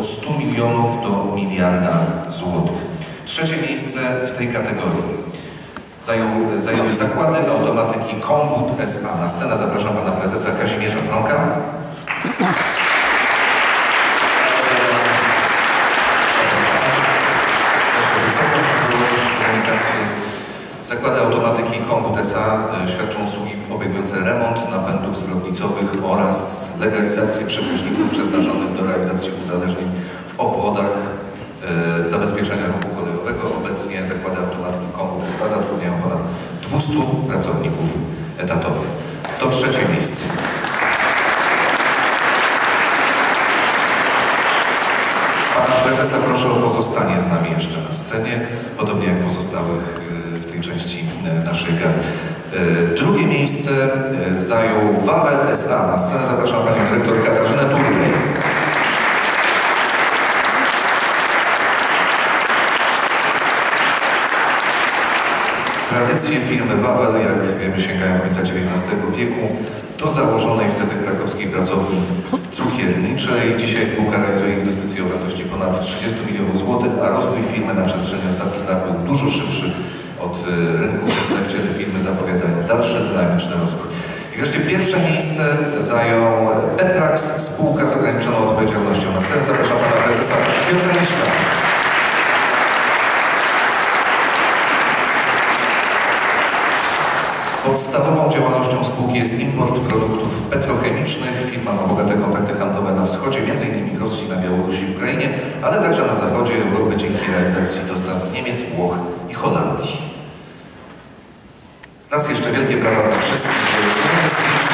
100 milionów do miliarda złotych. Trzecie miejsce w tej kategorii zajęły zakłady automatyki Kombut S.A. Na scenę zapraszam pana prezesa Kazimierza Fronka. Zakłady automatyki Kombut S.A. świadczą usługi obejmujące remont napędów zwrotnicowych oraz legalizację przewoźników przeznaczonych do realizacji uzależnień w obwodach zabezpieczenia ruchu kolejowego. Obecnie zakłady automatyki Kombut S.A. zatrudniają ponad 200 pracowników etatowych. To trzecie miejsce. Pana prezesa proszę o pozostanie z nami jeszcze na scenie, podobnie jak pozostałych w tej części naszej gali. Drugie miejsce zajął Wawel S.A. Na scenę zapraszam panią dyrektor Katarzynę Turnej. Tradycje firmy Wawel, jak wiemy, sięgają końca XIX wieku, do założonej wtedy krakowskiej pracowni cukierniczej. Dzisiaj spółka realizuje inwestycje o wartości ponad 30 milionów złotych, a rozwój firmy na przestrzeni ostatnich lat był dużo szybszy od rynku. Przedstawiciele firmy zapowiadają dalszy dynamiczny rozwój. I wreszcie pierwsze miejsce zajął Petrax, spółka z ograniczoną odpowiedzialnością. Na scenę zapraszam pana prezesa Piotra Miszka. Podstawową działalnością spółki jest import produktów petrochemicznych. Firma ma bogate kontakty handlowe na wschodzie, m.in. w Rosji, na Białorusi i Ukrainie, ale także na zachodzie Europy dzięki realizacji dostaw z Niemiec, Włoch i Holandii. Raz jeszcze wielkie brawa dla wszystkich, bo już nie jest